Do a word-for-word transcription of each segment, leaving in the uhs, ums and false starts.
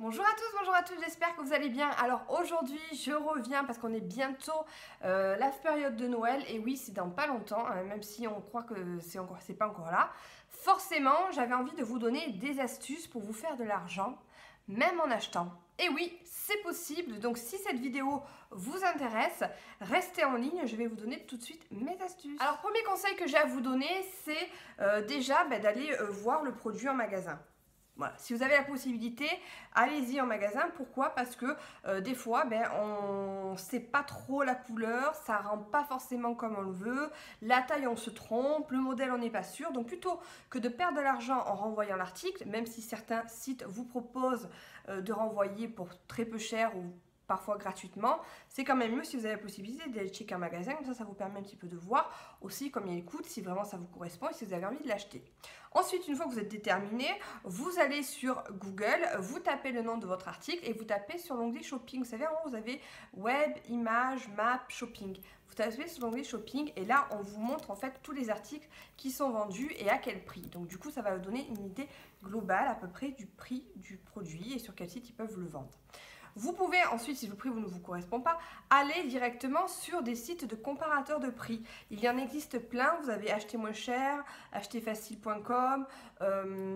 Bonjour à tous, bonjour à tous, j'espère que vous allez bien. Alors aujourd'hui je reviens parce qu'on est bientôt euh, la période de Noël et oui c'est dans pas longtemps, hein, même si on croit que c'est encore, c'est pas encore là. Forcément j'avais envie de vous donner des astuces pour vous faire de l'argent, même en achetant. Et oui c'est possible, donc si cette vidéo vous intéresse, restez en ligne, je vais vous donner tout de suite mes astuces. Alors premier conseil que j'ai à vous donner c'est euh, déjà bah, d'aller euh, voir le produit en magasin. Voilà. Si vous avez la possibilité, allez-y en magasin. Pourquoi? Parce que euh, des fois, ben, on ne sait pas trop la couleur, ça ne rend pas forcément comme on le veut, la taille on se trompe, le modèle on n'est pas sûr. Donc plutôt que de perdre de l'argent en renvoyant l'article, même si certains sites vous proposent euh, de renvoyer pour très peu cher ou parfois gratuitement, c'est quand même mieux si vous avez la possibilité d'aller checker un magasin, comme ça ça vous permet un petit peu de voir aussi combien il coûte, si vraiment ça vous correspond et si vous avez envie de l'acheter. Ensuite, une fois que vous êtes déterminé, vous allez sur Google, vous tapez le nom de votre article et vous tapez sur l'onglet shopping. Vous savez, en haut vous avez web, images, map, shopping. Vous tapez sur l'onglet shopping et là on vous montre en fait tous les articles qui sont vendus et à quel prix. Donc du coup ça va vous donner une idée globale à peu près du prix du produit et sur quel site ils peuvent le vendre. Vous pouvez ensuite, si le prix ne vous correspond pas, aller directement sur des sites de comparateurs de prix. Il y en existe plein, vous avez acheter moins cher, acheter facile point com, euh,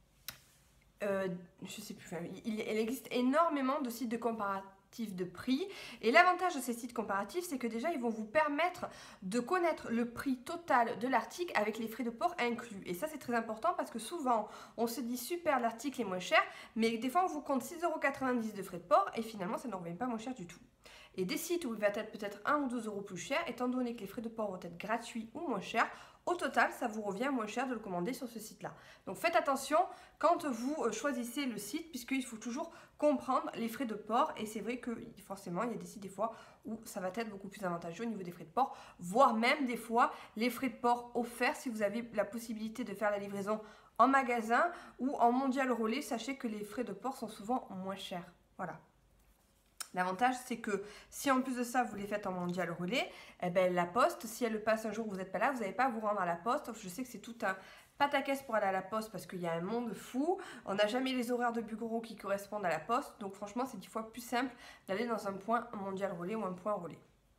euh, je sais plus, il, il existe énormément de sites de comparatifs de prix et l'avantage de ces sites comparatifs c'est que déjà ils vont vous permettre de connaître le prix total de l'article avec les frais de port inclus et ça c'est très important parce que souvent on se dit super l'article est moins cher mais des fois on vous compte six euros quatre-vingt-dix de frais de port et finalement ça ne revient pas moins cher du tout. Et des sites où il va être peut-être un ou deux euros plus cher, étant donné que les frais de port vont être gratuits ou moins chers, au total, ça vous revient moins cher de le commander sur ce site-là. Donc faites attention quand vous choisissez le site, puisqu'il faut toujours comprendre les frais de port. Et c'est vrai que forcément, il y a des sites des fois où ça va être beaucoup plus avantageux au niveau des frais de port, voire même des fois les frais de port offerts si vous avez la possibilité de faire la livraison en magasin ou en mondial relais. Sachez que les frais de port sont souvent moins chers. Voilà. L'avantage, c'est que si en plus de ça, vous les faites en mondial relais, eh ben, la poste, si elle passe un jour où vous n'êtes pas là, vous n'avez pas à vous rendre à la poste. Je sais que c'est tout un pataquès pour aller à la poste parce qu'il y a un monde fou. On n'a jamais les horaires de bureau qui correspondent à la poste. Donc franchement, c'est dix fois plus simple d'aller dans un point mondial relais ou un point relais.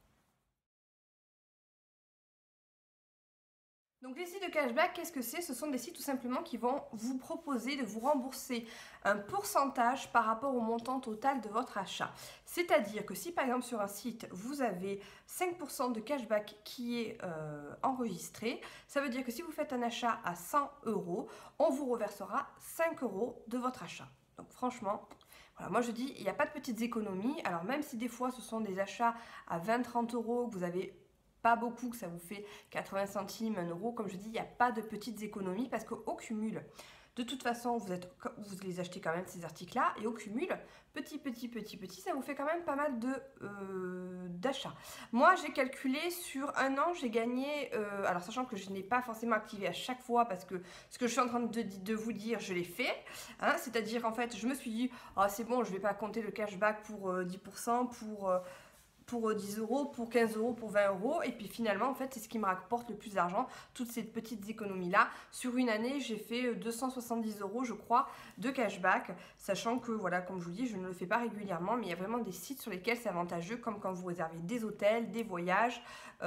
Donc les sites de cashback, qu'est-ce que c'est? Ce sont des sites tout simplement qui vont vous proposer de vous rembourser un pourcentage par rapport au montant total de votre achat. C'est-à-dire que si par exemple sur un site, vous avez cinq pour cent de cashback qui est euh, enregistré, ça veut dire que si vous faites un achat à cent euros, on vous reversera cinq euros de votre achat. Donc franchement... Voilà, moi je dis, il n'y a pas de petites économies. Alors même si des fois ce sont des achats à vingt à trente euros, que vous avez pas beaucoup, que ça vous fait quatre-vingts centimes, un euro, comme je dis, il n'y a pas de petites économies parce qu'au cumul, de toute façon, vous, êtes, vous les achetez quand même ces articles-là et au cumul, petit, petit, petit, petit, ça vous fait quand même pas mal de euh, d'achats. Moi, j'ai calculé sur un an, j'ai gagné, euh, alors sachant que je n'ai pas forcément activé à chaque fois parce que ce que je suis en train de, de vous dire, je l'ai fait. Hein, c'est-à-dire, en fait, je me suis dit, oh, c'est bon, je ne vais pas compter le cashback pour euh, dix pour cent, pour... Euh, pour dix euros, pour quinze euros, pour vingt euros. Et puis finalement, en fait, c'est ce qui me rapporte le plus d'argent, toutes ces petites économies-là. Sur une année, j'ai fait deux cent soixante-dix euros, je crois, de cashback, sachant que, voilà, comme je vous dis, je ne le fais pas régulièrement, mais il y a vraiment des sites sur lesquels c'est avantageux, comme quand vous réservez des hôtels, des voyages.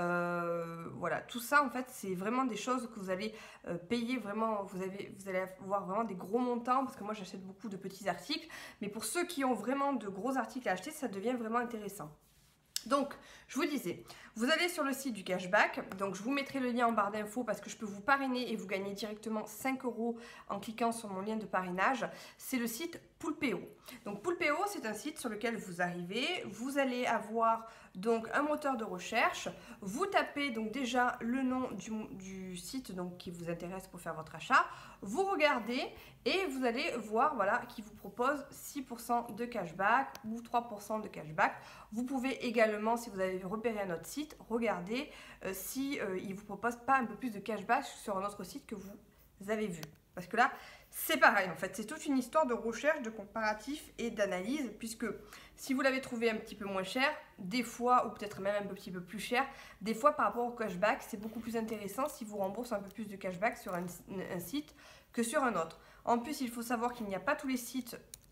Euh, voilà, tout ça, en fait, c'est vraiment des choses que vous allez euh, payer vraiment, vous, avez, vous allez avoir vraiment des gros montants, parce que moi, j'achète beaucoup de petits articles. Mais pour ceux qui ont vraiment de gros articles à acheter, ça devient vraiment intéressant. Donc, je vous disais, vous allez sur le site du cashback, donc je vous mettrai le lien en barre d'infos parce que je peux vous parrainer et vous gagner directement cinq euros en cliquant sur mon lien de parrainage. C'est le site Poulpeo. Donc Poulpeo, c'est un site sur lequel vous arrivez, vous allez avoir donc un moteur de recherche, vous tapez donc déjà le nom du, du site donc, qui vous intéresse pour faire votre achat, vous regardez et vous allez voir voilà, qui vous propose six pour cent de cashback ou trois pour cent de cashback. Vous pouvez également, si vous avez repéré un autre site, regarder euh, si euh, il vous propose pas un peu plus de cashback sur un autre site que vous avez vu. Parce que là, c'est pareil en fait, c'est toute une histoire de recherche, de comparatif et d'analyse, puisque si vous l'avez trouvé un petit peu moins cher, des fois, ou peut-être même un petit peu plus cher, des fois par rapport au cashback, c'est beaucoup plus intéressant si vous remboursez un peu plus de cashback sur un, un site que sur un autre. En plus, il faut savoir qu'il n'y a pas tous les sites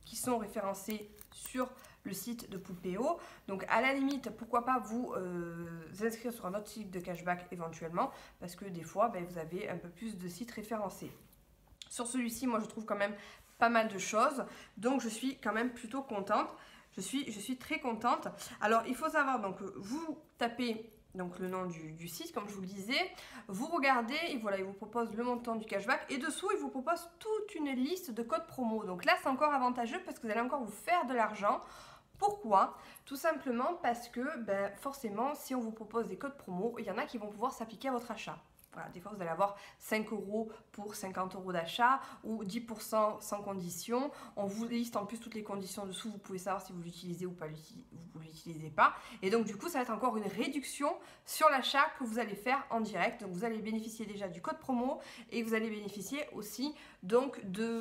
qui sont référencés sur le site de Poulpeo. Donc à la limite, pourquoi pas vous euh, inscrire sur un autre site de cashback éventuellement, parce que des fois, ben, vous avez un peu plus de sites référencés. Sur celui-ci, moi je trouve quand même pas mal de choses, donc je suis quand même plutôt contente. Je suis, je suis très contente. Alors il faut savoir, donc vous tapez donc le nom du, du site, comme je vous le disais, vous regardez et voilà, il vous propose le montant du cashback et dessous il vous propose toute une liste de codes promo. Donc là c'est encore avantageux parce que vous allez encore vous faire de l'argent. Pourquoi? Tout simplement parce que ben, forcément si on vous propose des codes promo, il y en a qui vont pouvoir s'appliquer à votre achat. Voilà, des fois, vous allez avoir cinq euros pour cinquante euros d'achat ou dix pour cent sans condition. On vous liste en plus toutes les conditions dessous. Vous pouvez savoir si vous l'utilisez ou pas, vous ne l'utilisez pas. Et donc, du coup, ça va être encore une réduction sur l'achat que vous allez faire en direct. Donc, vous allez bénéficier déjà du code promo et vous allez bénéficier aussi donc de,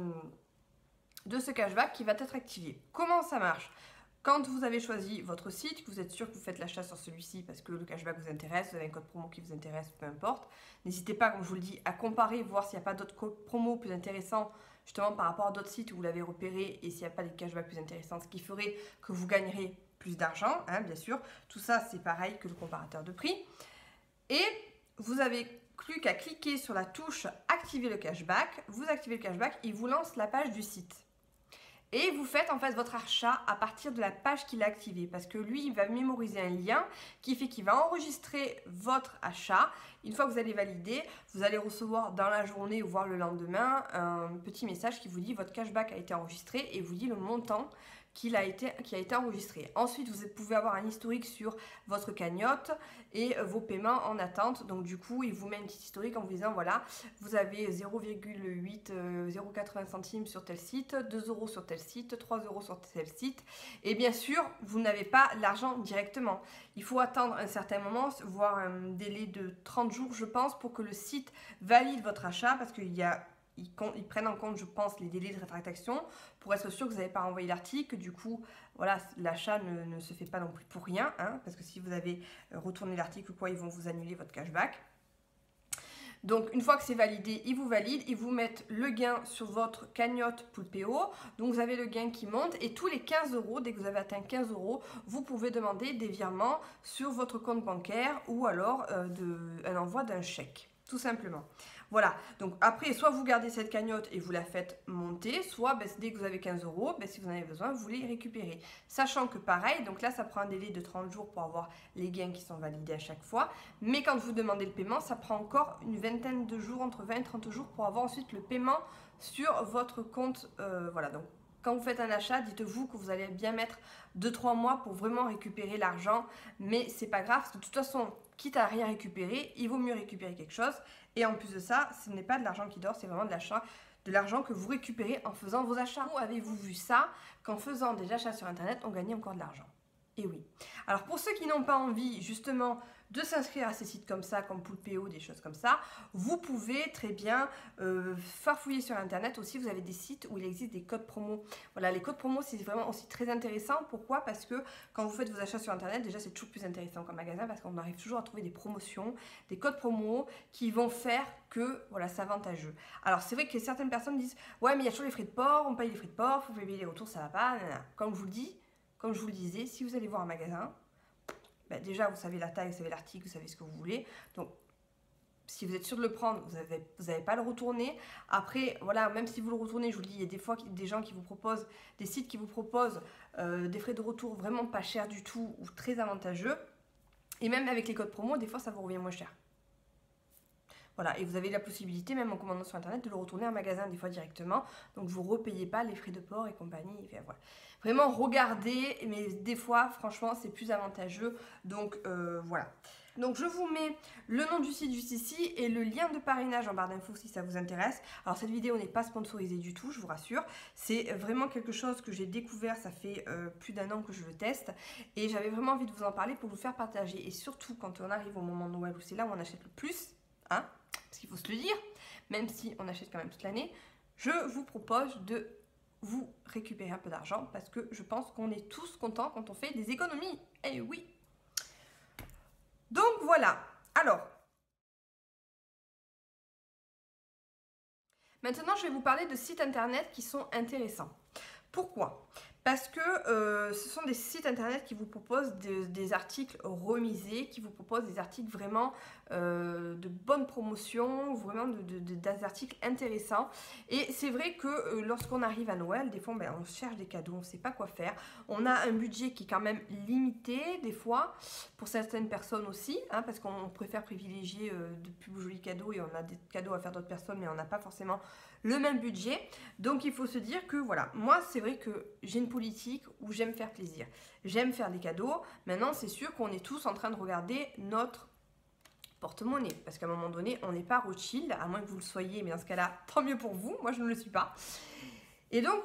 de ce cashback qui va être activé. Comment ça marche? Quand vous avez choisi votre site, que vous êtes sûr que vous faites l'achat sur celui-ci parce que le cashback vous intéresse, vous avez un code promo qui vous intéresse, peu importe, n'hésitez pas, comme je vous le dis, à comparer, voir s'il n'y a pas d'autres codes promo plus intéressants justement par rapport à d'autres sites où vous l'avez repéré et s'il n'y a pas des cashbacks plus intéressants, ce qui ferait que vous gagnerez plus d'argent, hein, bien sûr. Tout ça, c'est pareil que le comparateur de prix. Et vous n'avez plus qu'à cliquer sur la touche « Activer le cashback ». Vous activez le cashback, il vous lance la page du site. Et vous faites en fait votre achat à partir de la page qu'il a activée parce que lui, il va mémoriser un lien qui fait qu'il va enregistrer votre achat. Une fois que vous allez valider, vous allez recevoir dans la journée ou voire le lendemain un petit message qui vous dit votre cashback a été enregistré et vous dit le montant qu'il a été, qui a été enregistré. Ensuite, vous pouvez avoir un historique sur votre cagnotte et vos paiements en attente. Donc du coup, il vous met un petit historique en vous disant voilà, vous avez zéro virgule huit, zéro virgule quatre-vingts centimes sur tel site, deux euros sur tel site, trois euros sur tel site. Et bien sûr, vous n'avez pas l'argent directement. Il faut attendre un certain moment, voire un délai de trente jours, je pense, pour que le site valide votre achat parce qu'il y a Ils, ils prennent en compte, je pense, les délais de rétractation pour être sûr que vous n'avez pas renvoyé l'article. Du coup, voilà, l'achat ne, ne se fait pas non plus pour rien, hein, parce que si vous avez retourné l'article ou quoi, ils vont vous annuler votre cashback. Donc, une fois que c'est validé, ils vous valident, ils vous mettent le gain sur votre cagnotte Poulpeo. Donc, vous avez le gain qui monte et tous les quinze euros, dès que vous avez atteint quinze euros, vous pouvez demander des virements sur votre compte bancaire ou alors euh, de, un envoi d'un chèque, tout simplement. Voilà, donc après, soit vous gardez cette cagnotte et vous la faites monter, soit ben, dès que vous avez quinze euros, ben, si vous en avez besoin, vous les récupérez. Sachant que pareil, donc là, ça prend un délai de trente jours pour avoir les gains qui sont validés à chaque fois. Mais quand vous demandez le paiement, ça prend encore une vingtaine de jours, entre vingt et trente jours, pour avoir ensuite le paiement sur votre compte. Euh, voilà, donc quand vous faites un achat, dites-vous que vous allez bien mettre deux trois mois pour vraiment récupérer l'argent. Mais c'est pas grave, parce que de toute façon, quitte à rien récupérer, il vaut mieux récupérer quelque chose. Et en plus de ça, ce n'est pas de l'argent qui dort, c'est vraiment de l'achat, de l'argent que vous récupérez en faisant vos achats. Où avez-vous vu ça? Qu'en faisant des achats sur Internet, on gagnait encore de l'argent. Et oui. Alors pour ceux qui n'ont pas envie justement de s'inscrire à ces sites comme ça, comme Poulpeo, des choses comme ça, vous pouvez très bien euh, farfouiller sur Internet aussi. Vous avez des sites où il existe des codes promo. Voilà, les codes promo, c'est vraiment aussi très intéressant. Pourquoi? Parce que quand vous faites vos achats sur Internet, déjà c'est toujours plus intéressant qu'un magasin parce qu'on arrive toujours à trouver des promotions, des codes promo qui vont faire que voilà, c'est avantageux. Alors c'est vrai que certaines personnes disent ouais, mais il y a toujours les frais de port, on paye les frais de port, il faut payer les retours, ça va pas. Comme je vous le dis, comme je vous le disais, si vous allez voir un magasin, ben déjà vous savez la taille, vous savez l'article, vous savez ce que vous voulez. Donc si vous êtes sûr de le prendre, vous n'avez vous avez pas à le retourner. Après, voilà, même si vous le retournez, je vous le dis, il y a des fois des gens qui vous proposent, des sites qui vous proposent euh, des frais de retour vraiment pas chers du tout ou très avantageux. Et même avec les codes promo, des fois ça vous revient moins cher. Voilà, et vous avez la possibilité, même en commandant sur Internet, de le retourner en magasin des fois directement. Donc vous ne repayez pas les frais de port et compagnie. Et voilà. Vraiment, regardez, mais des fois, franchement, c'est plus avantageux. Donc euh, voilà. Donc je vous mets le nom du site juste ici et le lien de parrainage en barre d'infos si ça vous intéresse. Alors cette vidéo n'est pas sponsorisée du tout, je vous rassure. C'est vraiment quelque chose que j'ai découvert, ça fait euh, plus d'un an que je le teste. Et j'avais vraiment envie de vous en parler pour vous faire partager. Et surtout quand on arrive au moment de Noël où c'est là où on achète le plus, hein, parce qu'il faut se le dire, même si on achète quand même toute l'année, je vous propose de vous récupérer un peu d'argent parce que je pense qu'on est tous contents quand on fait des économies. Eh oui! Donc voilà. Alors, maintenant je vais vous parler de sites internet qui sont intéressants. Pourquoi? Parce que euh, ce sont des sites internet qui vous proposent de, des articles remisés, qui vous proposent des articles vraiment euh, de bonne promotion, vraiment de, de, de, des articles intéressants. Et c'est vrai que euh, lorsqu'on arrive à Noël, des fois ben, on cherche des cadeaux, on ne sait pas quoi faire. On a un budget qui est quand même limité des fois, pour certaines personnes aussi, hein, parce qu'on préfère privilégier euh, de plus jolis cadeaux et on a des cadeaux à faire d'autres personnes, mais on n'a pas forcément le même budget. Donc il faut se dire que voilà, moi c'est vrai que j'ai une politique où j'aime faire plaisir, j'aime faire des cadeaux. Maintenant c'est sûr qu'on est tous en train de regarder notre porte-monnaie, parce qu'à un moment donné on n'est pas Rothschild, à moins que vous le soyez, mais dans ce cas là tant mieux pour vous, moi je ne le suis pas. Et donc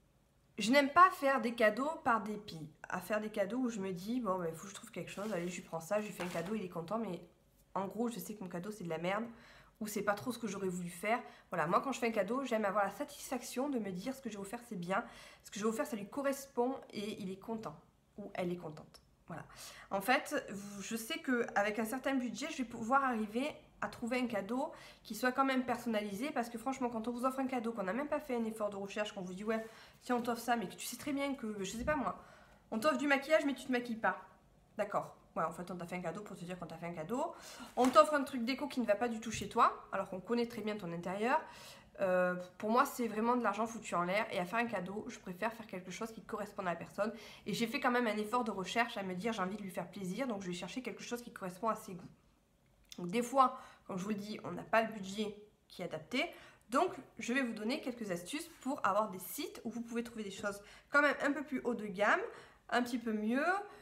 je n'aime pas faire des cadeaux par dépit, à faire des cadeaux où je me dis bon ben il faut que je trouve quelque chose, allez je lui prends ça, je lui fais un cadeau, il est content, mais en gros je sais que mon cadeau c'est de la merde, ou c'est pas trop ce que j'aurais voulu faire. Voilà, moi quand je fais un cadeau, j'aime avoir la satisfaction de me dire ce que j'ai offert c'est bien, ce que j'ai offert ça lui correspond et il est content, ou elle est contente. Voilà. En fait, je sais qu'avec un certain budget, je vais pouvoir arriver à trouver un cadeau qui soit quand même personnalisé, parce que franchement, quand on vous offre un cadeau, qu'on n'a même pas fait un effort de recherche, qu'on vous dit ouais, si on t'offre ça, mais que tu sais très bien que, je sais pas moi, on t'offre du maquillage mais tu te maquilles pas. D'accord. Ouais, en fait, on t'a fait un cadeau pour te dire qu'on t'a fait un cadeau. On t'offre un truc déco qui ne va pas du tout chez toi, alors qu'on connaît très bien ton intérieur. Euh, pour moi, c'est vraiment de l'argent foutu en l'air. Et à faire un cadeau, je préfère faire quelque chose qui corresponde à la personne. Et j'ai fait quand même un effort de recherche à me dire j'ai envie de lui faire plaisir, donc je vais chercher quelque chose qui correspond à ses goûts. Donc des fois, comme je vous le dis, on n'a pas le budget qui est adapté. Donc, je vais vous donner quelques astuces pour avoir des sites où vous pouvez trouver des choses quand même un peu plus haut de gamme, un petit peu mieux.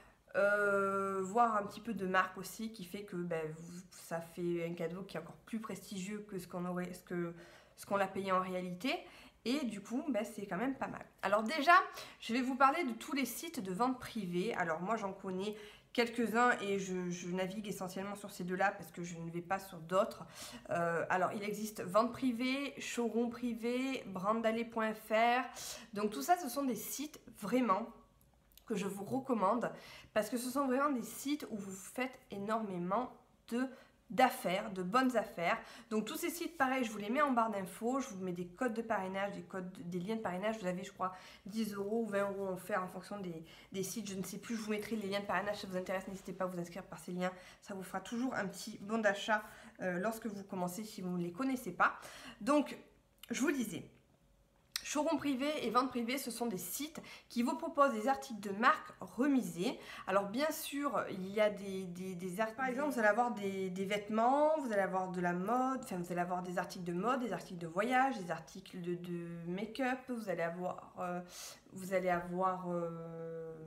Euh, voir un petit peu de marque aussi qui fait que ben, vous, ça fait un cadeau qui est encore plus prestigieux que ce qu'on aurait, ce que, ce qu'on l'a payé en réalité, et du coup ben, c'est quand même pas mal. Alors déjà je vais vous parler de tous les sites de vente privée. Alors moi j'en connais quelques-uns et je, je navigue essentiellement sur ces deux-là parce que je ne vais pas sur d'autres. Euh, alors il existe vente privée, showroom privé, brandallé point F R, donc tout ça ce sont des sites vraiment que je vous recommande parce que ce sont vraiment des sites où vous faites énormément de d'affaires, de bonnes affaires. Donc tous ces sites, pareil, je vous les mets en barre d'infos, je vous mets des codes de parrainage, des codes, des liens de parrainage, vous avez je crois dix euros ou vingt euros offerts en fonction des, des sites, je ne sais plus, je vous mettrai les liens de parrainage, si ça vous intéresse, n'hésitez pas à vous inscrire par ces liens, ça vous fera toujours un petit bon d'achat euh, lorsque vous commencez si vous ne les connaissez pas. Donc je vous disais, showroom privé et vente privée, ce sont des sites qui vous proposent des articles de marque remisés. Alors bien sûr, il y a des, des, des articles, par exemple, vous allez avoir des, des vêtements, vous allez avoir de la mode, enfin vous allez avoir des articles de mode, des articles de voyage, des articles de, de make-up, vous allez avoir, euh, vous allez avoir euh,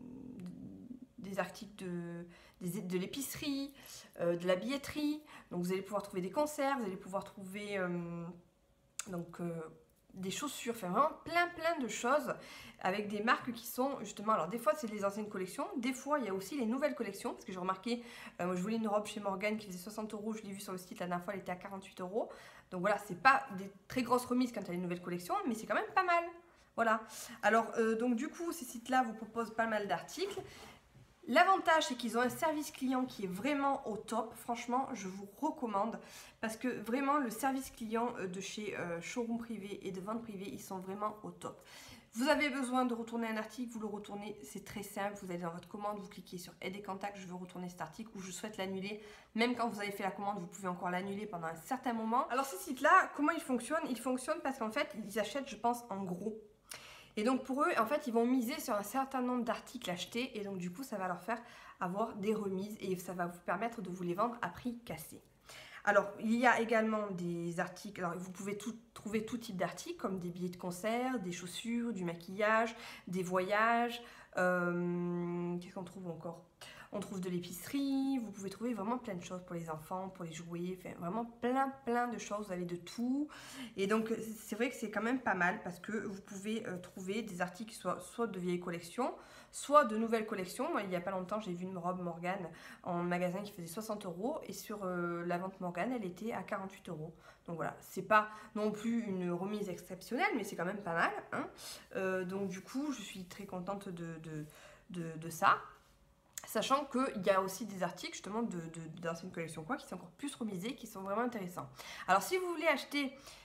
des articles de, des, de l'épicerie, euh, de la billetterie. Donc vous allez pouvoir trouver des concerts, vous allez pouvoir trouver euh, donc euh, des chaussures, enfin vraiment plein plein de choses avec des marques qui sont justement, alors des fois c'est les anciennes collections, des fois il y a aussi les nouvelles collections, parce que j'ai remarqué, euh, moi je voulais une robe chez Morgane qui faisait soixante euros, je l'ai vue sur le site la dernière fois, elle était à quarante-huit euros, donc voilà, c'est pas des très grosses remises quand il y a les nouvelles collections, mais c'est quand même pas mal, voilà. Alors euh, donc du coup ces sites là vous proposent pas mal d'articles. L'avantage, c'est qu'ils ont un service client qui est vraiment au top. Franchement, je vous recommande parce que vraiment, le service client de chez euh, Showroom Privé et de vente privée, ils sont vraiment au top. Vous avez besoin de retourner un article, vous le retournez, c'est très simple. Vous allez dans votre commande, vous cliquez sur aide et contacts, je veux retourner cet article ou je souhaite l'annuler. Même quand vous avez fait la commande, vous pouvez encore l'annuler pendant un certain moment. Alors, ces sites-là, comment ils fonctionnent? Ils fonctionnent parce qu'en fait, ils achètent, je pense, en gros. Et donc pour eux, en fait, ils vont miser sur un certain nombre d'articles achetés et donc du coup, ça va leur faire avoir des remises et ça va vous permettre de vous les vendre à prix cassé. Alors, il y a également des articles, alors vous pouvez tout, trouver tout type d'articles comme des billets de concert, des chaussures, du maquillage, des voyages, euh, qu'est-ce qu'on trouve encore ? On trouve de l'épicerie, vous pouvez trouver vraiment plein de choses pour les enfants, pour les jouets, enfin, vraiment plein plein de choses, vous avez de tout. Et donc c'est vrai que c'est quand même pas mal parce que vous pouvez euh, trouver des articles soit, soit de vieilles collections, soit de nouvelles collections. Moi, il n'y a pas longtemps, j'ai vu une robe Morgane en magasin qui faisait soixante euros et sur euh, la vente Morgane, elle était à quarante-huit euros. Donc voilà, c'est pas non plus une remise exceptionnelle, mais c'est quand même pas mal. Hein. Euh, donc du coup, je suis très contente de, de, de, de ça. Sachant qu'il y a aussi des articles justement de, de, d'anciennes collections quoi, qui sont encore plus remisés, qui sont vraiment intéressants. Alors si vous voulez acheter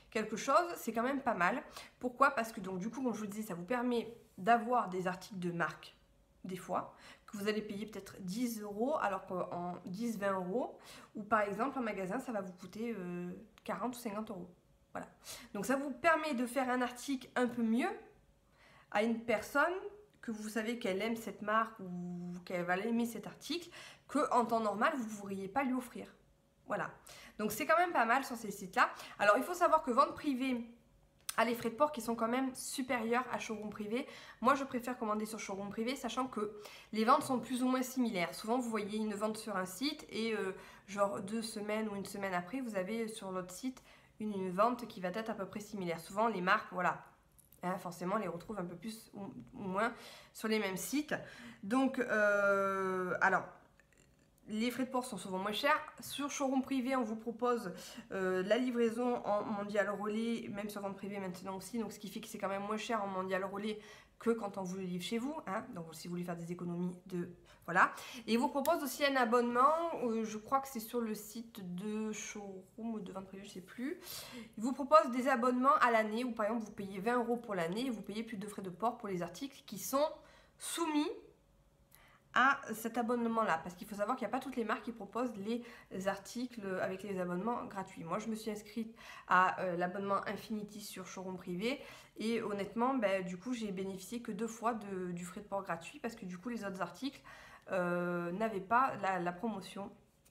quelque chose, c'est quand même pas mal. Pourquoi? Parce que donc du coup, comme je vous disais, ça vous permet d'avoir des articles de marque, des fois, que vous allez payer peut-être dix euros, alors qu'en dix vingt euros, ou par exemple en magasin, ça va vous coûter euh, quarante ou cinquante euros. Voilà. Donc ça vous permet de faire un article un peu mieux à une personne que vous savez qu'elle aime cette marque ou qu'elle va aimer cet article, qu'en temps normal, vous ne pourriez pas lui offrir. Voilà. Donc c'est quand même pas mal sur ces sites-là. Alors il faut savoir que vente privée a les frais de port qui sont quand même supérieurs à showroom privé. Moi je préfère commander sur showroom privé, sachant que les ventes sont plus ou moins similaires. Souvent vous voyez une vente sur un site et euh, genre deux semaines ou une semaine après, vous avez sur l'autre site une, une vente qui va être à peu près similaire. Souvent les marques, voilà, hein, forcément on les retrouve un peu plus ou, ou moins sur les mêmes sites. Donc, euh, alors... les frais de port sont souvent moins chers. Sur showroom privé, on vous propose euh, la livraison en mondial relais, même sur vente privée maintenant aussi. Donc, ce qui fait que c'est quand même moins cher en mondial relais que quand on vous le livre chez vous. Hein. Donc, si vous voulez faire des économies de... Voilà. Et il vous propose aussi un abonnement. Euh, je crois que c'est sur le site de showroom ou de vente privée, je ne sais plus. Il vous propose des abonnements à l'année où, par exemple, vous payez vingt euros pour l'année et vous payez plus de frais de port pour les articles qui sont soumis à cet abonnement-là, parce qu'il faut savoir qu'il n'y a pas toutes les marques qui proposent les articles avec les abonnements gratuits. Moi, je me suis inscrite à euh, l'abonnement Infinity sur showroom privé et honnêtement, ben, du coup, j'ai bénéficié que deux fois de, du frais de port gratuit parce que du coup, les autres articles euh, n'avaient pas la, la promotion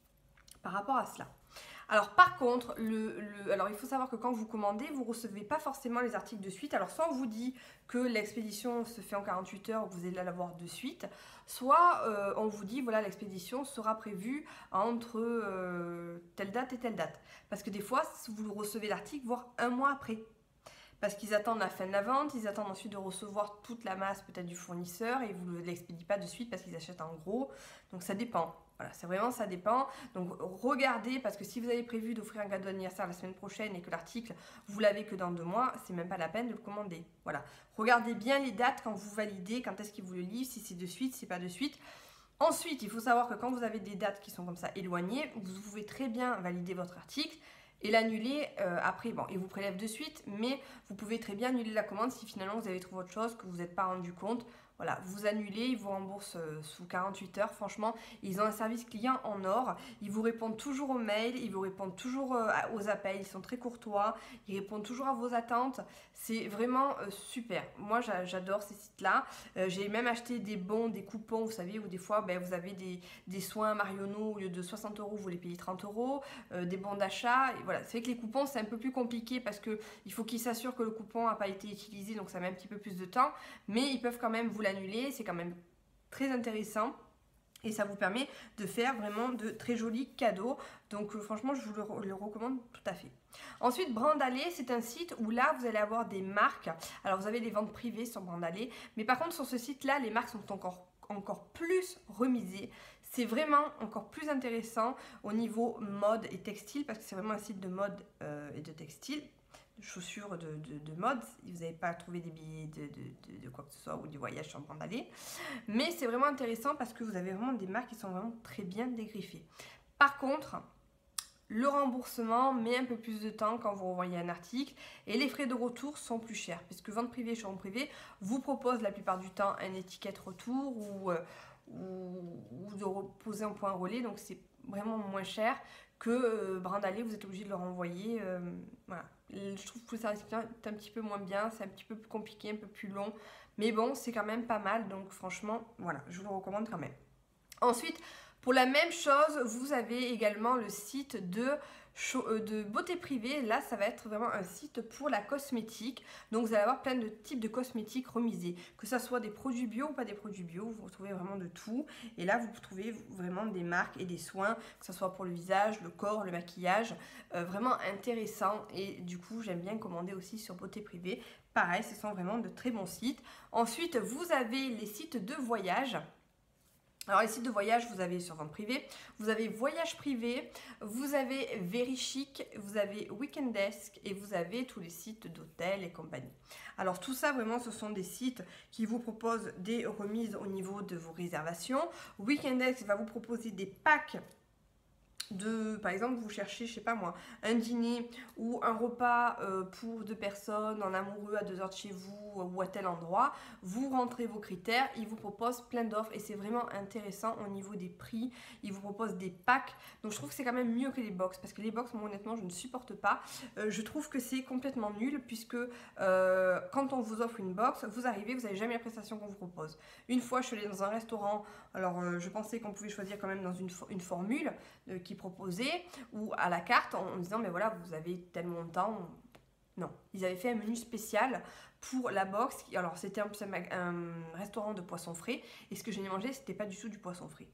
par rapport à cela. Alors par contre, le, le, alors il faut savoir que quand vous commandez, vous ne recevez pas forcément les articles de suite. Alors soit on vous dit que l'expédition se fait en quarante-huit heures, vous allez l'avoir de suite, soit euh, on vous dit voilà l'expédition sera prévue entre euh, telle date et telle date. Parce que des fois, vous recevez l'article voire un mois après. Parce qu'ils attendent la fin de la vente, ils attendent ensuite de recevoir toute la masse peut-être du fournisseur et vous ne l'expédiez pas de suite parce qu'ils achètent en gros. Donc ça dépend. Voilà, c'est vraiment ça dépend. Donc regardez, parce que si vous avez prévu d'offrir un cadeau d'anniversaire la semaine prochaine et que l'article, vous l'avez que dans deux mois, c'est même pas la peine de le commander. Voilà. Regardez bien les dates quand vous validez, quand est-ce qu'ils vous le livrent, si c'est de suite, si c'est pas de suite. Ensuite, il faut savoir que quand vous avez des dates qui sont comme ça éloignées, vous pouvez très bien valider votre article et l'annuler euh, après. Bon, il vous prélève de suite, mais vous pouvez très bien annuler la commande si finalement vous avez trouvé autre chose, que vous n'êtes pas rendu compte. Voilà, vous annulez, ils vous remboursent euh, sous quarante-huit heures. Franchement, ils ont un service client en or. Ils vous répondent toujours aux mails, ils vous répondent toujours euh, aux appels. Ils sont très courtois, ils répondent toujours à vos attentes. C'est vraiment euh, super. Moi, j'adore ces sites-là. Euh, J'ai même acheté des bons, des coupons, vous savez, où des fois, ben, vous avez des, des soins Marionneau, au lieu de soixante euros, vous les payez trente euros. Euh, des bons d'achat. Voilà, c'est vrai que les coupons, c'est un peu plus compliqué parce qu'il faut qu'ils s'assurent que le coupon n'a pas été utilisé, donc ça met un petit peu plus de temps. Mais ils peuvent quand même vous l'annuler, c'est quand même très intéressant et ça vous permet de faire vraiment de très jolis cadeaux. Donc euh, franchement, je vous le, le recommande tout à fait. Ensuite, Brandalé, c'est un site où là, vous allez avoir des marques. Alors, vous avez des ventes privées sur Brandalé, mais par contre, sur ce site-là, les marques sont encore, encore plus remisées. C'est vraiment encore plus intéressant au niveau mode et textile, parce que c'est vraiment un site de mode euh, et de textile. De chaussures de, de, de mode, vous n'avez pas trouvé des billets de, de, de, de quoi que ce soit ou du voyage sur Brandalé, mais c'est vraiment intéressant parce que vous avez vraiment des marques qui sont vraiment très bien dégriffées. Par contre, le remboursement met un peu plus de temps quand vous envoyez un article et les frais de retour sont plus chers puisque vente privée, showroom privé vous propose la plupart du temps une étiquette retour ou, ou, ou de poser en point relais, donc c'est vraiment moins cher que euh, Brandalé, vous êtes obligé de le renvoyer. Euh, voilà. Je trouve que le service client est un petit peu moins bien, c'est un petit peu plus compliqué, un peu plus long, mais bon, c'est quand même pas mal, donc franchement, voilà, je vous le recommande quand même. Ensuite, pour la même chose, vous avez également le site de, de beauté privée. Là, ça va être vraiment un site pour la cosmétique. Donc, vous allez avoir plein de types de cosmétiques remisés. Que ce soit des produits bio ou pas des produits bio, vous retrouvez vraiment de tout. Et là, vous trouvez vraiment des marques et des soins, que ce soit pour le visage, le corps, le maquillage. Euh, vraiment intéressant. Et du coup, j'aime bien commander aussi sur beauté privée. Pareil, ce sont vraiment de très bons sites. Ensuite, vous avez les sites de voyage. Alors les sites de voyage, vous avez sur vente privée, vous avez voyage privé, vous avez Verichic, vous avez Weekendesk et vous avez tous les sites d'hôtels et compagnie. Alors tout ça vraiment ce sont des sites qui vous proposent des remises au niveau de vos réservations. Weekendesk va vous proposer des packs de, par exemple, vous cherchez, je sais pas moi, un dîner ou un repas euh, pour deux personnes en amoureux à deux heures de chez vous ou à tel endroit, vous rentrez vos critères, ils vous proposent plein d'offres et c'est vraiment intéressant au niveau des prix, ils vous proposent des packs, donc je trouve que c'est quand même mieux que les box, parce que les box, moi honnêtement, je ne supporte pas, euh, je trouve que c'est complètement nul, puisque euh, quand on vous offre une box, vous arrivez, vous n'avez jamais la prestation qu'on vous propose. Une fois, je suis allée dans un restaurant, alors euh, je pensais qu'on pouvait choisir quand même dans une, une formule euh, qui proposé ou à la carte en, en disant mais voilà vous avez tel montant. Non, ils avaient fait un menu spécial pour la box. Alors c'était un, un restaurant de poisson frais et ce que j'ai mangé c'était pas du tout du poisson frais.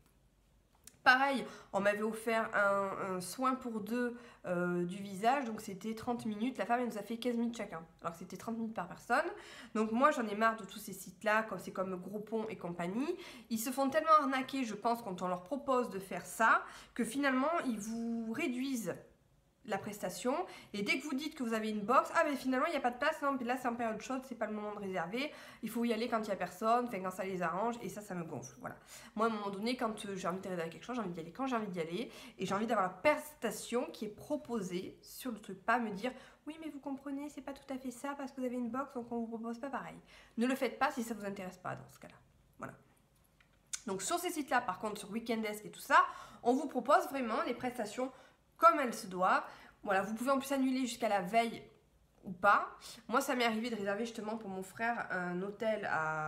Pareil, on m'avait offert un, un soin pour deux euh, du visage, donc c'était trente minutes. La femme, elle nous a fait quinze minutes chacun, alors que c'était trente minutes par personne. Donc moi, j'en ai marre de tous ces sites-là, comme c'est comme Groupon et compagnie. Ils se font tellement arnaquer, je pense, quand on leur propose de faire ça, que finalement, ils vous réduisent la prestation, et dès que vous dites que vous avez une box, ah mais finalement il n'y a pas de place, non, mais là c'est en période chaude, c'est pas le moment de réserver, il faut y aller quand il n'y a personne, enfin quand ça les arrange, et ça, ça me gonfle, voilà. Moi à un moment donné, quand euh, j'ai envie de réserver quelque chose, j'ai envie d'y aller quand j'ai envie d'y aller, et j'ai envie d'avoir la prestation qui est proposée sur le truc, pas me dire, oui mais vous comprenez, c'est pas tout à fait ça, parce que vous avez une box, donc on vous propose pas pareil. Ne le faites pas si ça vous intéresse pas dans ce cas-là, voilà. Donc sur ces sites-là, par contre, sur Weekendesk et tout ça, on vous propose vraiment les prestations comme elles se doivent. Voilà, vous pouvez en plus annuler jusqu'à la veille ou pas. Moi, ça m'est arrivé de réserver justement pour mon frère un hôtel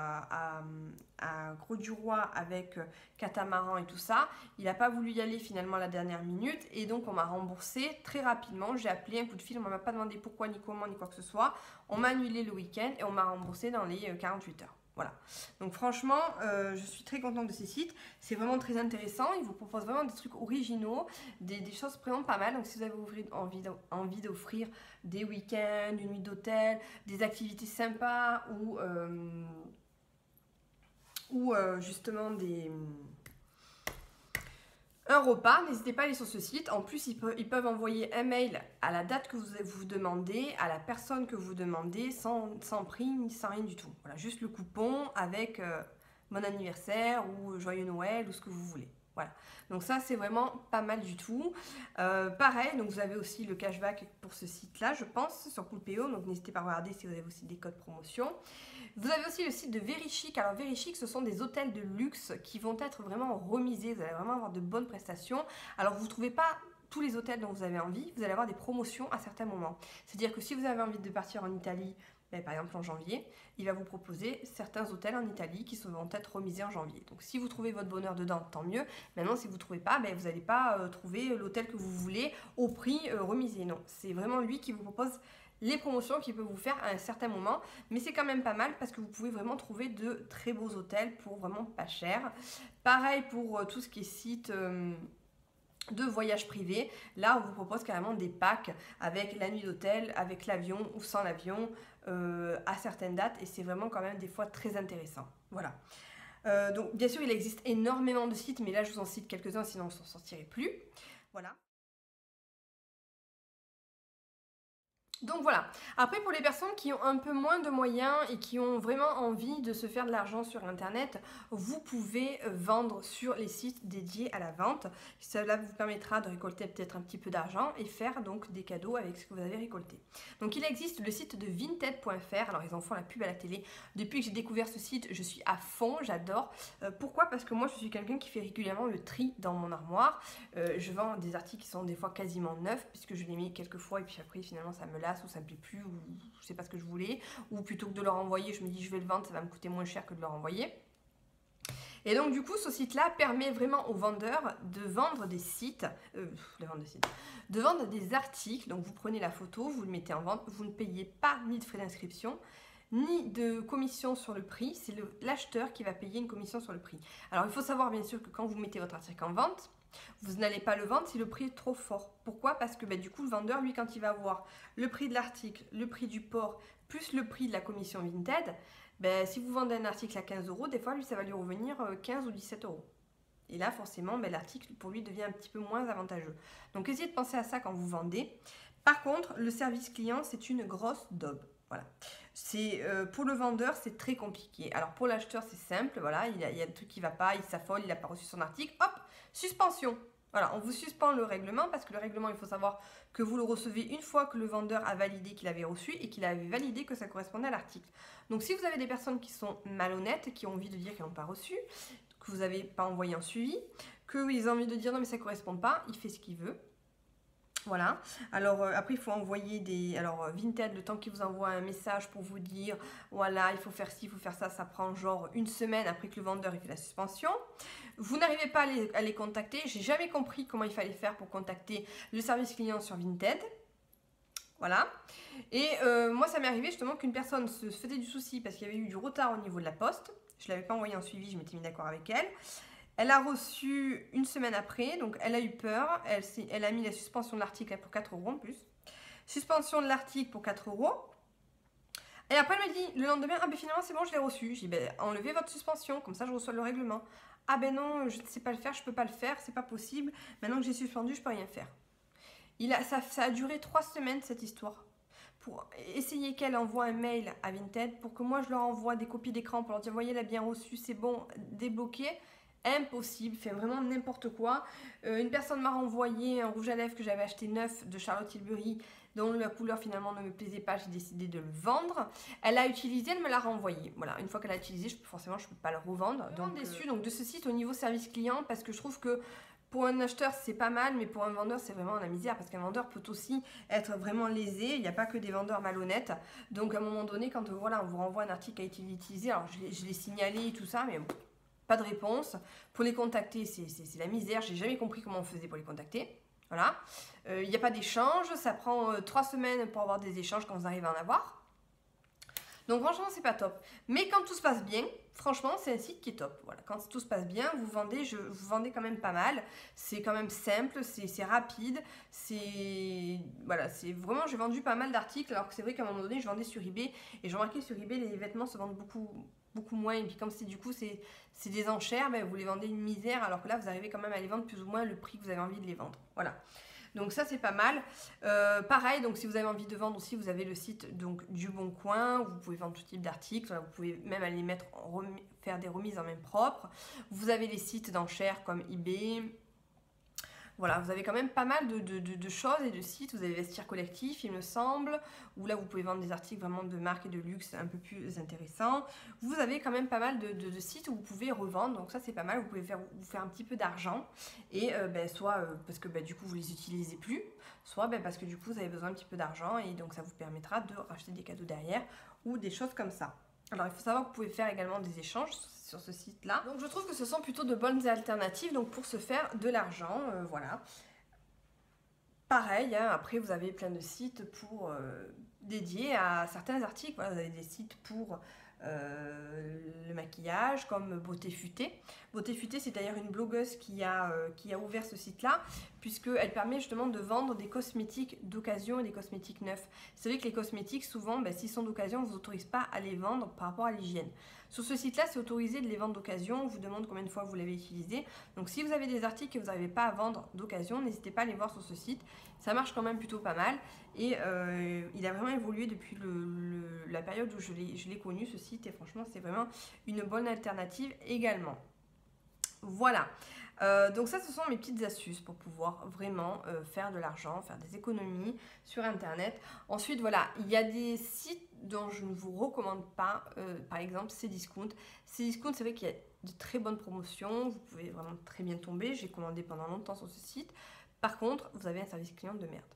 à, à, à Gros-du-Roi avec catamaran et tout ça. Il n'a pas voulu y aller finalement à la dernière minute et donc on m'a remboursé très rapidement. J'ai appelé un coup de fil, on ne m'a pas demandé pourquoi, ni comment, ni quoi que ce soit. On m'a annulé le week-end et on m'a remboursé dans les quarante-huit heures. Voilà, donc franchement, euh, je suis très contente de ces sites, c'est vraiment très intéressant, ils vous proposent vraiment des trucs originaux, des, des choses vraiment pas mal, donc si vous avez envie d'offrir des week-ends, une nuit d'hôtel, des activités sympas ou, euh, ou euh, justement des... un repas, n'hésitez pas à aller sur ce site. En plus, ils peuvent, ils peuvent envoyer un mail à la date que vous vous demandez, à la personne que vous demandez, sans, sans prix, ni sans rien du tout. Voilà, juste le coupon avec euh, mon anniversaire ou joyeux Noël ou ce que vous voulez. Voilà, donc ça c'est vraiment pas mal du tout. Euh, pareil, donc vous avez aussi le cashback pour ce site-là, je pense, sur Coolpeo. Donc n'hésitez pas à regarder si vous avez aussi des codes promotion. Vous avez aussi le site de Verichic. Alors Verichic, ce sont des hôtels de luxe qui vont être vraiment remisés. Vous allez vraiment avoir de bonnes prestations. Alors vous ne trouvez pas tous les hôtels dont vous avez envie, vous allez avoir des promotions à certains moments. C'est-à-dire que si vous avez envie de partir en Italie, ben, par exemple en janvier, il va vous proposer certains hôtels en Italie qui vont être remisés en janvier. Donc si vous trouvez votre bonheur dedans, tant mieux. Maintenant, si vous ne trouvez pas, ben, vous n'allez pas euh, trouver l'hôtel que vous voulez au prix euh, remisé. Non, c'est vraiment lui qui vous propose les promotions qu'il peut vous faire à un certain moment, mais c'est quand même pas mal parce que vous pouvez vraiment trouver de très beaux hôtels pour vraiment pas cher. Pareil pour euh, tout ce qui est site euh, de voyage privé, là on vous propose carrément des packs avec la nuit d'hôtel, avec l'avion ou sans l'avion euh, à certaines dates et c'est vraiment quand même des fois très intéressant. Voilà. Euh, donc bien sûr il existe énormément de sites, mais là je vous en cite quelques-uns sinon on s'en sortirait plus. Voilà. Donc voilà, après pour les personnes qui ont un peu moins de moyens et qui ont vraiment envie de se faire de l'argent sur internet, vous pouvez vendre sur les sites dédiés à la vente. Cela vous permettra de récolter peut-être un petit peu d'argent et faire donc des cadeaux avec ce que vous avez récolté. Donc il existe le site de vinted point F R, alors ils en font la pub à la télé. Depuis que j'ai découvert ce site, je suis à fond, j'adore. Euh, pourquoi? Parce que moi je suis quelqu'un qui fait régulièrement le tri dans mon armoire. Euh, je vends des articles qui sont des fois quasiment neufs puisque je les mets quelques fois et puis après finalement ça me lasse ou ça me plaît plus ou je sais pas ce que je voulais, ou plutôt que de leur envoyer je me dis je vais le vendre, ça va me coûter moins cher que de leur envoyer. Et donc du coup ce site là permet vraiment aux vendeurs de vendre des sites euh, de vendre des sites de vendre des articles. Donc vous prenez la photo, vous le mettez en vente, vous ne payez pas ni de frais d'inscription ni de commission sur le prix, c'est l'acheteur qui va payer une commission sur le prix. Alors il faut savoir bien sûr que quand vous mettez votre article en vente, vous n'allez pas le vendre si le prix est trop fort. Pourquoi? Parce que bah, du coup le vendeur, lui, quand il va avoir le prix de l'article, le prix du port, plus le prix de la commission Vinted, bah, si vous vendez un article à quinze euros, des fois lui ça va lui revenir quinze ou dix-sept euros. Et là forcément bah, l'article pour lui devient un petit peu moins avantageux. Donc essayez de penser à ça quand vous vendez. Par contre, le service client c'est une grosse daube. Voilà. C'est euh, pour le vendeur, c'est très compliqué. Alors pour l'acheteur, c'est simple. Voilà, il y a, il y a un truc qui ne va pas, il s'affole, il n'a pas reçu son article. Hop, suspension. Voilà, on vous suspend le règlement parce que le règlement, il faut savoir que vous le recevez une fois que le vendeur a validé qu'il avait reçu et qu'il avait validé que ça correspondait à l'article. Donc si vous avez des personnes qui sont malhonnêtes, qui ont envie de dire qu'elles n'ont pas reçu, que vous n'avez pas envoyé un suivi, qu'ils ont envie de dire non mais ça ne correspond pas, il fait ce qu'il veut. Voilà, alors euh, après il faut envoyer des... Alors Vinted, le temps qu'il vous envoie un message pour vous dire voilà, il faut faire ci, il faut faire ça, ça prend genre une semaine après que le vendeur ait fait la suspension. Vous n'arrivez pas à les, à les contacter, j'ai jamais compris comment il fallait faire pour contacter le service client sur Vinted. Voilà, et euh, moi ça m'est arrivé justement qu'une personne se faisait du souci parce qu'il y avait eu du retard au niveau de la poste. Je ne l'avais pas envoyé en suivi, je m'étais mis d'accord avec elle. Elle a reçu une semaine après, donc elle a eu peur, elle, elle a mis la suspension de l'article pour quatre euros en plus. Suspension de l'article pour quatre euros. Et après elle me dit le lendemain, ah ben finalement c'est bon, je l'ai reçu. Je dis ben enlevez votre suspension, comme ça je reçois le règlement. Ah ben non, je ne sais pas le faire, je ne peux pas le faire, c'est pas possible. Maintenant que j'ai suspendu, je ne peux rien faire. Il a, ça, ça a duré trois semaines cette histoire. Pour essayer qu'elle envoie un mail à Vinted, pour que moi je leur envoie des copies d'écran pour leur dire voyez, elle a bien reçu, c'est bon, débloqué. Impossible, fait vraiment n'importe quoi. Euh, une personne m'a renvoyé un rouge à lèvres que j'avais acheté neuf de Charlotte Tilbury, dont la couleur finalement ne me plaisait pas, j'ai décidé de le vendre. Elle l'a utilisé, elle me l'a renvoyé. Voilà, une fois qu'elle a utilisé, je, forcément je ne peux pas le revendre. Je suis donc déçue donc, de ce site au niveau service client parce que je trouve que pour un acheteur c'est pas mal, mais pour un vendeur c'est vraiment la misère parce qu'un vendeur peut aussi être vraiment lésé. Il n'y a pas que des vendeurs malhonnêtes. Donc à un moment donné, quand voilà, on vous renvoie un article qui a été utilisé, alors je l'ai signalé et tout ça, mais bon, pas de réponse. Pour les contacter, c'est la misère. J'ai jamais compris comment on faisait pour les contacter. Voilà. Il euh, n'y a pas d'échange. Ça prend euh, trois semaines pour avoir des échanges quand vous arrivez à en avoir. Donc franchement, c'est pas top. Mais quand tout se passe bien, franchement, c'est un site qui est top. Voilà. Quand tout se passe bien, vous vendez, je, vous vendez quand même pas mal. C'est quand même simple, c'est rapide. C'est voilà, c'est vraiment, j'ai vendu pas mal d'articles. Alors que c'est vrai qu'à un moment donné, je vendais sur eBay. Et j'ai remarqué sur eBay, les vêtements se vendent beaucoup... beaucoup moins, et puis comme c'est du coup c'est des enchères, ben, vous les vendez une misère, alors que là vous arrivez quand même à les vendre plus ou moins le prix que vous avez envie de les vendre. Voilà, donc ça c'est pas mal. Euh, pareil, donc si vous avez envie de vendre aussi, vous avez le site donc du Bon Coin, où vous pouvez vendre tout type d'articles, vous pouvez même aller mettre en faire des remises en main propre. Vous avez les sites d'enchères comme eBay. Voilà, vous avez quand même pas mal de, de, de, de choses et de sites. Vous avez Vestiaire Collectif, il me semble, où là vous pouvez vendre des articles vraiment de marque et de luxe un peu plus intéressants. Vous avez quand même pas mal de, de, de sites où vous pouvez revendre, donc ça c'est pas mal. Vous pouvez faire, vous faire un petit peu d'argent, et euh, ben, soit euh, parce que ben, du coup vous les utilisez plus, soit ben, parce que du coup vous avez besoin un petit peu d'argent, et donc ça vous permettra de racheter des cadeaux derrière ou des choses comme ça. Alors il faut savoir que vous pouvez faire également des échanges sur ce site là. Donc je trouve que ce sont plutôt de bonnes alternatives donc pour se faire de l'argent, euh, voilà. Pareil, hein, après vous avez plein de sites pour euh, dédiés à certains articles. Voilà, vous avez des sites pour euh, le maquillage comme Beauté Futée. Beauté Futée, c'est d'ailleurs une blogueuse qui a, euh, qui a ouvert ce site-là, puisqu'elle permet justement de vendre des cosmétiques d'occasion et des cosmétiques neufs. C'est vrai que les cosmétiques, souvent, ben, s'ils sont d'occasion, on ne vous autorise pas à les vendre par rapport à l'hygiène. Sur ce site-là, c'est autorisé de les vendre d'occasion. On vous demande combien de fois vous l'avez utilisé. Donc si vous avez des articles que vous n'arrivez pas à vendre d'occasion, n'hésitez pas à les voir sur ce site. Ça marche quand même plutôt pas mal. Et euh, il a vraiment évolué depuis le, le, la période où je l'ai connu, ce site. Et franchement, c'est vraiment une bonne alternative également. Voilà. Euh, donc ça, ce sont mes petites astuces pour pouvoir vraiment euh, faire de l'argent, faire des économies sur Internet. Ensuite, voilà, il y a des sites dont je ne vous recommande pas, euh, par exemple, Cdiscount. Cdiscount, c'est vrai qu'il y a de très bonnes promotions, vous pouvez vraiment très bien tomber. J'ai commandé pendant longtemps sur ce site. Par contre, vous avez un service client de merde.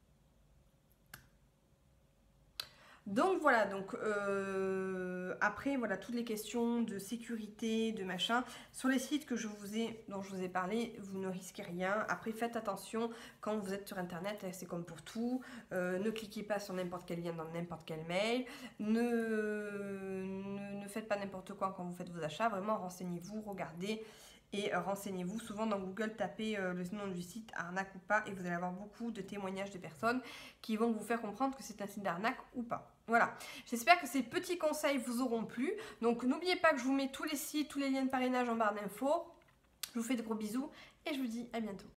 Donc voilà, donc euh, après voilà toutes les questions de sécurité, de machin, sur les sites que je vous ai, dont je vous ai parlé, vous ne risquez rien. Après faites attention quand vous êtes sur internet, c'est comme pour tout, euh, ne cliquez pas sur n'importe quel lien dans n'importe quel mail, ne, ne, ne faites pas n'importe quoi quand vous faites vos achats, vraiment renseignez-vous, regardez. Et euh, renseignez-vous, souvent dans Google, tapez euh, le nom du site arnaque ou pas et vous allez avoir beaucoup de témoignages de personnes qui vont vous faire comprendre que c'est un site d'arnaque ou pas. Voilà, j'espère que ces petits conseils vous auront plu. Donc n'oubliez pas que je vous mets tous les sites, tous les liens de parrainage en barre d'infos. Je vous fais de gros bisous et je vous dis à bientôt.